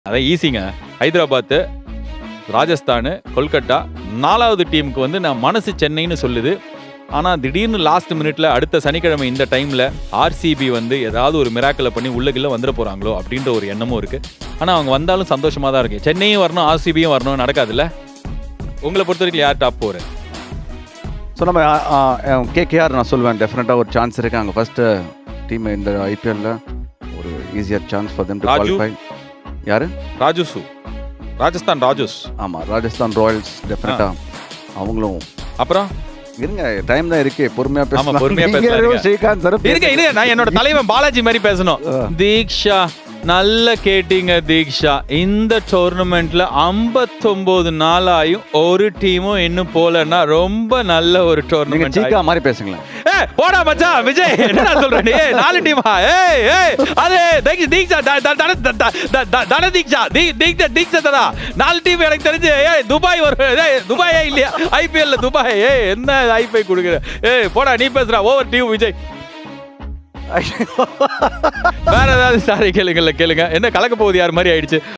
அதான் ஈஸிங்க. ஹைதராபாத், ராஜஸ்தான், கொல்கட்டா 4வது டீமுக்கு வந்து நான் மனசு சென்னைன்னு சொல்லுது. ஆனால் திடீர்னு லாஸ்ட் மினிட்ல அடுத்த சனிக்கிழமை இந்த டைமில் ஆர்சிபி வந்து ஏதாவது ஒரு மிராக்கிளை பண்ணி உள்ளகிள்ள வந்துட போகிறாங்களோ அப்படின்ற ஒரு எண்ணமும் இருக்குது. ஆனால் அவங்க வந்தாலும் சந்தோஷமாக தான் இருக்குது. சென்னையும் வரணும், ஆர்சிபியும் வரணும், நடக்காதுல்ல. உங்களை பொறுத்த வரைக்கும் யார் டாப் 4? ஸோ நம்ம கேகேஆர் நான் சொல்லுவேன், டெஃபினட்டாக ஒரு சான்ஸ் இருக்குது. அங்கே ஃபஸ்ட்டு டீம் இந்த ஐபிஎல்ல ஒரு easier chance for them to qualify. யார்? ராஜூசு, ராஜஸ்தான் ராஜூஸ். ஆமாம், ராஜஸ்தான் ராயல்ஸ் டெஃபினட்டாக அவங்களும். அப்புறம் இருங்க, டைம் தான் இருக்கு, பொறுமையா ஆமா, பொறுமையா பேசலாம். ஸ்ரீகாந்த் சார் இருங்க, நான் என்னோட தலைவன் பாலாஜி மாதிரி பேசணும். தீக்ஷா, நல்ல கேட்டீங்க தீக்ஷா. இந்த டோர்னமெண்ட்ல 59 நாளாயும் ஒரு டீமும் இன்னும் போலன்னா ரொம்ப நல்ல ஒரு டோர்னமெண்ட். சீக்கா மாதிரி பேசுங்களேன். போடா மச்சான் விஜய், என்னடா சொல்ற நீ? 4 டீமா? அது தீக்ஷா தன தீக்ஷா தீக்ஷா தடா. 4 டீம் எனக்கு தெரிஞ்சு. துபாய் ஒரு துபாயே இல்லையா ஐபிஎல்ல? துபாய் என்ன ஐபிஐ கொடுக்குற? போடா நீ பேசுறா. Over team Vijay. வேற ஏதாவது சாரி கேளுங்க. என்ன கலக்க போகுது யார் மாதிரி ஆயிடுச்சு.